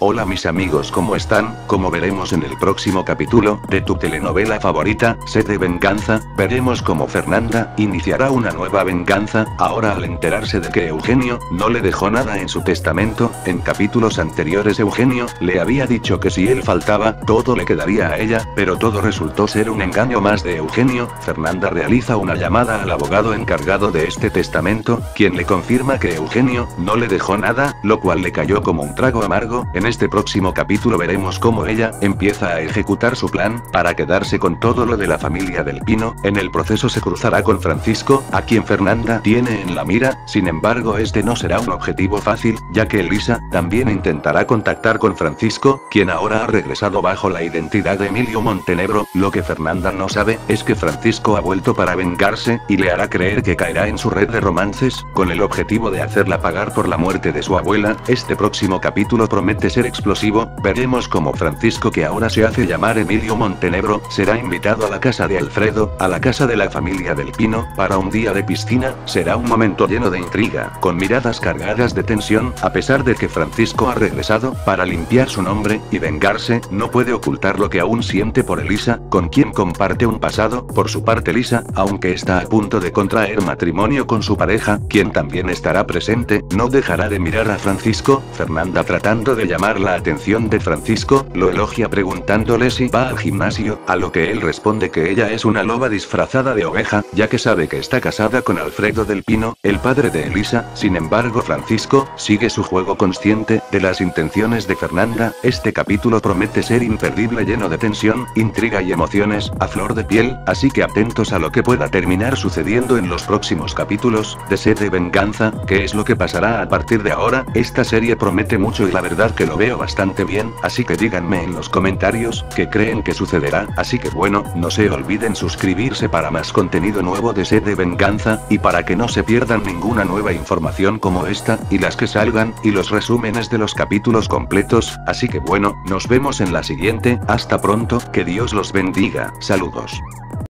Hola mis amigos, ¿cómo están? Como veremos en el próximo capítulo de tu telenovela favorita, Sed de Venganza, veremos cómo Fernanda iniciará una nueva venganza, ahora al enterarse de que Eugenio no le dejó nada en su testamento. En capítulos anteriores Eugenio le había dicho que si él faltaba, todo le quedaría a ella, pero todo resultó ser un engaño más de Eugenio. Fernanda realiza una llamada al abogado encargado de este testamento, quien le confirma que Eugenio no le dejó nada, lo cual le cayó como un trago amargo. En este próximo capítulo veremos cómo ella empieza a ejecutar su plan para quedarse con todo lo de la familia del Pino. En el proceso se cruzará con Francisco, a quien Fernanda tiene en la mira. Sin embargo, este no será un objetivo fácil, ya que Elisa también intentará contactar con Francisco, quien ahora ha regresado bajo la identidad de Emilio Montenegro. Lo que Fernanda no sabe es que Francisco ha vuelto para vengarse, y le hará creer que caerá en su red de romances, con el objetivo de hacerla pagar por la muerte de su abuela. Este próximo capítulo promete ser explosivo. Veremos cómo Francisco, que ahora se hace llamar Emilio Montenegro, será invitado a la casa de Alfredo, a la casa de la familia del Pino, para un día de piscina. Será un momento lleno de intriga, con miradas cargadas de tensión. A pesar de que Francisco ha regresado para limpiar su nombre y vengarse, no puede ocultar lo que aún siente por Elisa, con quien comparte un pasado. Por su parte, Elisa, aunque está a punto de contraer matrimonio con su pareja, quien también estará presente, no dejará de mirar a Francisco. Fernanda, tratando de llamar la atención de Francisco, lo elogia preguntándole si va al gimnasio, a lo que él responde que ella es una loba disfrazada de oveja, ya que sabe que está casada con Alfredo del Pino, el padre de Elisa. Sin embargo, Francisco sigue su juego, consciente de las intenciones de Fernanda. Este capítulo promete ser imperdible, lleno de tensión, intriga y emociones a flor de piel, así que atentos a lo que pueda terminar sucediendo en los próximos capítulos de Sed de Venganza. ¿Qué es lo que pasará a partir de ahora? Esta serie promete mucho y la verdad que lo veo bastante bien, así que díganme en los comentarios qué creen que sucederá. Así que bueno, no se olviden suscribirse para más contenido nuevo de Sed de Venganza, y para que no se pierdan ninguna nueva información como esta, y las que salgan, y los resúmenes de los capítulos completos. Así que bueno, nos vemos en la siguiente. Hasta pronto, que Dios los bendiga. Saludos.